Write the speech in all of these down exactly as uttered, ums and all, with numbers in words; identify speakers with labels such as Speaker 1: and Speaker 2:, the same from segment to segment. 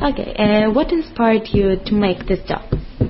Speaker 1: Okay, uh, what inspired you to make this job?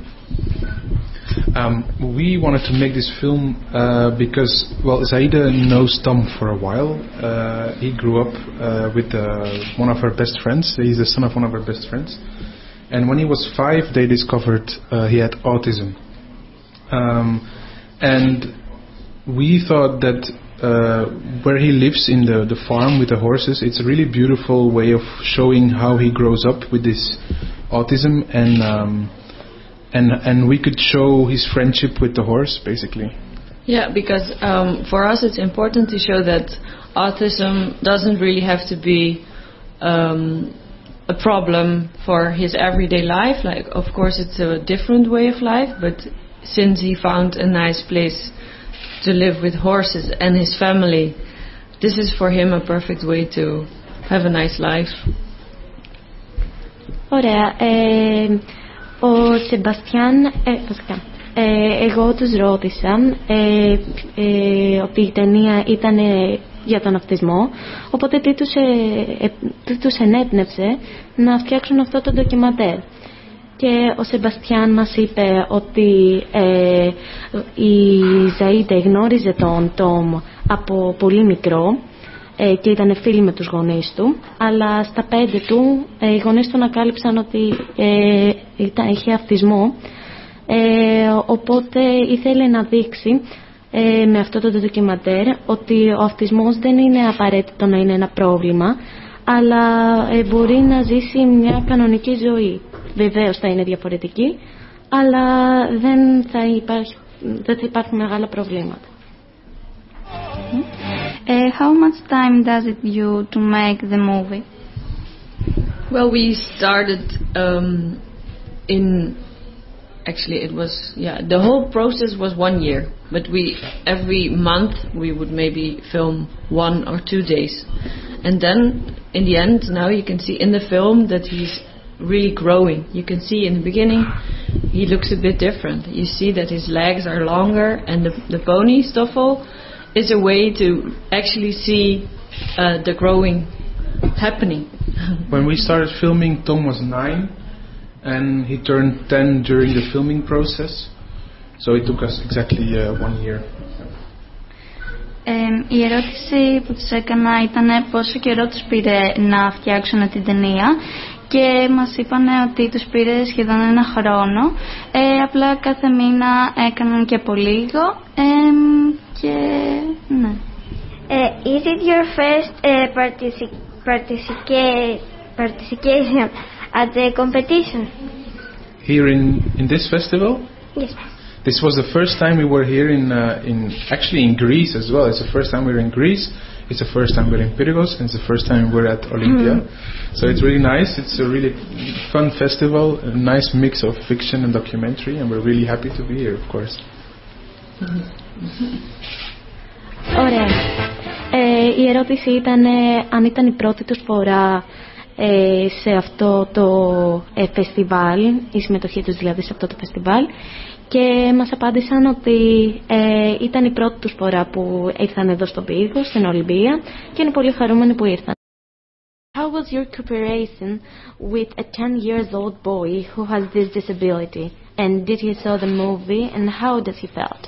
Speaker 2: Um, we wanted to make this film uh, because, well, Zaida knows Tom for a while. Uh, he grew up uh, with uh, one of her best friends. He's the son of one of her best friends. And when he was five, they discovered uh, he had autism. Um, and we thought that uh, where he lives in the, the farm with the horses, it's a really beautiful way of showing how he grows up with this autism, and um, and and we could show his friendship with the horse, basically.
Speaker 3: Yeah, because um, for us it's important to show that autism doesn't really have to be um, a problem for his everyday life. Like, of course, it's a different way of life, but since he found a nice place to live with horses and his family, this is for him a perfect way to have a nice life.
Speaker 1: Ωραία. Ε, ο Σεμπαστιάν, ε, βασικά, ε, εγώ τους ρώτησα ε, ε, ότι η ταινία ήταν για τον αυτισμό, οπότε τι τους, ε, ε, τι τους ενέπνευσε να φτιάξουν αυτό το ντοκιμαντέρ. Και ο Σεμπαστιάν μας είπε ότι ε, η Ζαΐντε γνώριζε τον Τόμ από πολύ μικρό ε, και ήταν φίλοι με τους γονείς του, αλλά στα πέντε του ε, οι γονείς του ανακάλυψαν ότι ε, ήταν, είχε αυτισμό, ε, οπότε ήθελε να δείξει ε, με αυτό το ντοκιμαντέρ ότι ο αυτισμός δεν είναι απαραίτητο να είναι ένα πρόβλημα, αλλά ε, μπορεί να ζήσει μια κανονική ζωή. Βεβαίως θα είναι διαφορετική, αλλά δεν θα, υπάρχει, δεν θα υπάρχουν μεγάλα προβλήματα.
Speaker 4: Uh, how much time does it you to make the movie?
Speaker 3: Well, we started um, in, actually it was, yeah, the whole process was one year, but we, every month we would maybe film one or two days. And then in the end, now you can see in the film that he's really growing. You can see in the beginning he looks a bit different. You see that his legs are longer, and the, the pony Stoffel is a way to actually see uh, the growing happening.
Speaker 2: When we started filming, Tom was nine and he turned ten during the filming process, so it took us exactly uh, one year.
Speaker 4: Ε, η ερώτηση που τους έκανα ήταν πόσο καιρό τους πήρε να φτιάξουν την ταινία, και μας είπαν ότι τους πήρε σχεδόν ένα χρόνο, ε, απλά κάθε μήνα έκαναν και από λίγο, ε, και ναι.
Speaker 5: Uh, is it your first uh, partici- partici- participation at the competition?
Speaker 2: Here in, in this festival?
Speaker 5: Yes.
Speaker 2: This was the first time we were here in, uh, in actually in Greece as well. It's the first time we're in Greece. It's the first time we're in Pyrgos, and it's the first time we're at Olympia. Mm. So it's really nice. It's a really fun festival, a nice mix of fiction and documentary, and we're really happy to be here, of course.
Speaker 1: Ωραία. Ε, η ερώτηση ήταν ε, αν ήταν η πρώτη τους φορά ε, σε αυτό το ε, φεστιβάλ, η συμμετοχή τους δηλαδή σε αυτό το φεστιβάλ, και μας απάντησαν ότι ε, ήταν η πρώτη τους φορά που ήρθαν εδώ στο Πύργο, στην Ολυμπία, και είναι πολύ χαρούμενοι που ήρθαν. How was your cooperation with a ten years old boy who has this disability? And did he saw the movie, and how does he felt?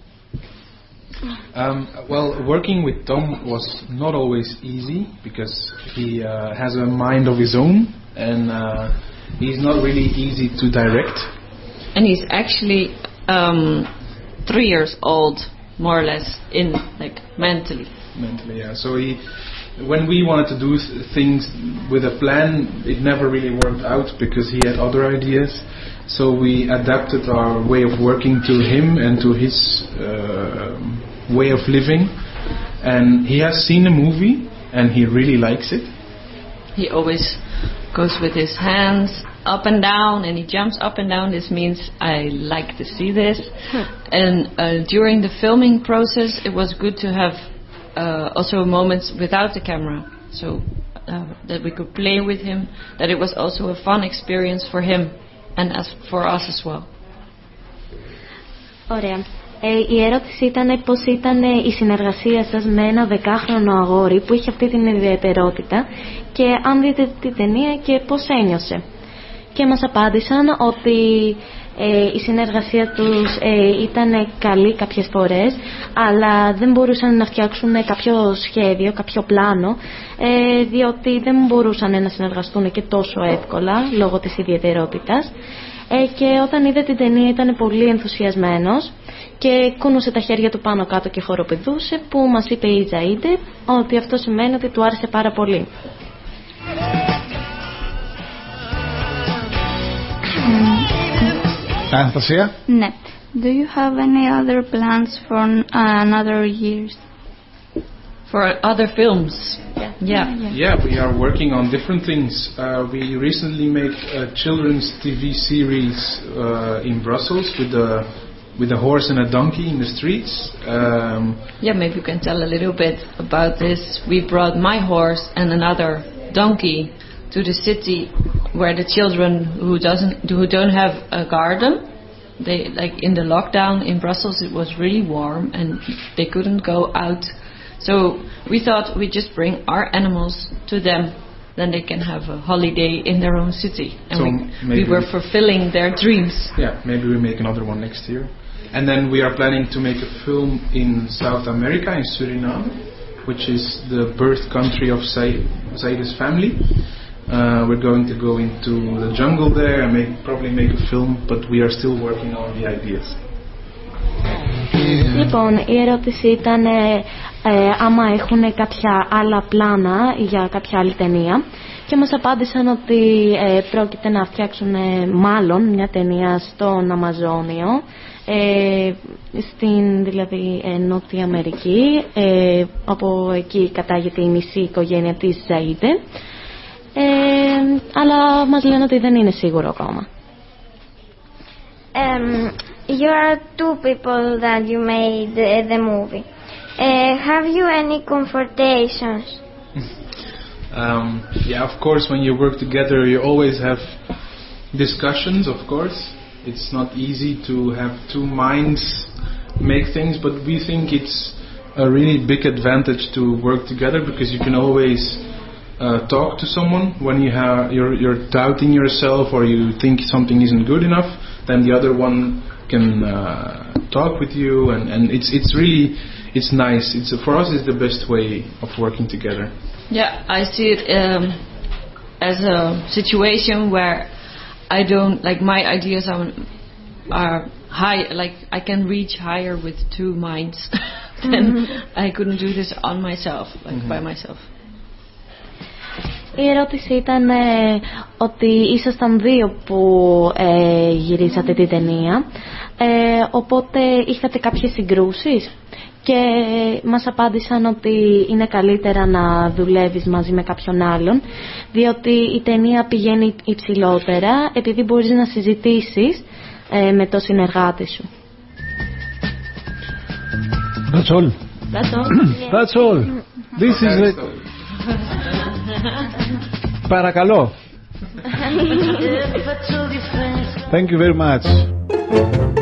Speaker 2: Um, well, working with Tom was not always easy because he uh, has a mind of his own, and uh, he's not really easy to direct.
Speaker 3: And he's actually um, three years old, more or less, in like mentally.
Speaker 2: Mentally, yeah. So he, when we wanted to do things with a plan, it never really worked out because he had other ideas. So we adapted our way of working to him and to his uh, way of living. And he has seen the movie and he really likes it.
Speaker 3: He always goes with his hands up and down, and he jumps up and down. This means I like to see this. And uh, during the filming process, it was good to have uh, also moments without the camera, so uh, that we could play with him, that it was also a fun experience for him and as for us as well.
Speaker 1: Ωραία. Ε, η ερώτηση ήταν πώς ήταν η συνεργασία σας με ένα δεκάχρονο αγόρι που είχε αυτή την ιδιαιτερότητα και αν δείτε την ταινία και πώς ένιωσε. Και μας απάντησαν ότι ε, η συνεργασία τους ε, ήταν καλή κάποιες φορές, αλλά δεν μπορούσαν να φτιάξουν κάποιο σχέδιο, κάποιο πλάνο, ε, διότι δεν μπορούσαν να συνεργαστούν και τόσο εύκολα λόγω της ιδιαιτερότητας. Ε, και όταν είδε την ταινία ήταν πολύ ενθουσιασμένος και κούνουσε τα χέρια του πάνω κάτω και χοροπηδούσε, που μας είπε η Ζαΐντε ότι αυτό σημαίνει ότι του άρεσε πάρα πολύ.
Speaker 6: Αναστασία?
Speaker 4: Ναι. Do you have any other plans for uh, another years?
Speaker 3: For other films?
Speaker 1: Yeah.
Speaker 3: Yeah.
Speaker 2: Yeah, we are working on different things. Uh, we recently made a children's T V series uh, in Brussels with a with a horse and a donkey in the streets. Um,
Speaker 3: Yeah, maybe you can tell a little bit about this. We brought my horse and another donkey to the city where the children who doesn't who don't have a garden, they like in the lockdown in Brussels it was really warm and they couldn't go out. So we thought we'd just bring our animals to them, then they can have a holiday in their own city. And
Speaker 2: So
Speaker 3: we,
Speaker 2: maybe
Speaker 3: we were
Speaker 2: we-
Speaker 3: fulfilling their dreams.
Speaker 2: yeah, maybe we make another one next year. And then we are planning to make a film in South America, in Suriname, which is the birth country of Zai- Zaida's family. Uh, we're going to go into the jungle there and make, probably make a film, but we are still working on the ideas.
Speaker 1: Λοιπόν, η ερώτηση ήταν ε, ε, άμα έχουν κάποια άλλα πλάνα για κάποια άλλη ταινία και μας απάντησαν ότι ε, πρόκειται να φτιάξουν ε, μάλλον μια ταινία στον Αμαζόνιο, ε, στην δηλαδή ε, Νότια Αμερική, ε, από εκεί κατάγεται η μισή οικογένεια της Ζαΐντε, ε, αλλά μας λένε ότι δεν είναι σίγουρο ακόμα.
Speaker 5: Um, you are two people that you made the, the movie. Uh, have you any confrontations?
Speaker 2: Um, yeah, of course, when you work together, you always have discussions, of course. It's not easy to have two minds make things, but we think it's a really big advantage to work together because you can always uh, talk to someone when you have you're, you're doubting yourself or you think something isn't good enough. Then the other one can uh, talk with you, and, and it's it's really it's nice. It's for us it's the best way of working together.
Speaker 3: Yeah, I see it um, as a situation where I don't like my ideas are, are high. Like I can reach higher with two minds than I couldn't do this on myself, like by myself.
Speaker 1: Η ερώτηση ήταν ε, ότι ήσασταν δύο που ε, γυρίσατε την ταινία, ε, οπότε είχατε κάποιες συγκρούσεις και μας απάντησαν ότι είναι καλύτερα να δουλεύεις μαζί με κάποιον άλλον, διότι η ταινία πηγαίνει υψηλότερα επειδή μπορείς να συζητήσεις ε, με το συνεργάτη σου.
Speaker 6: That's all.
Speaker 1: That's all.
Speaker 6: That's all. This is it. Παρακαλώ. Thank you very much.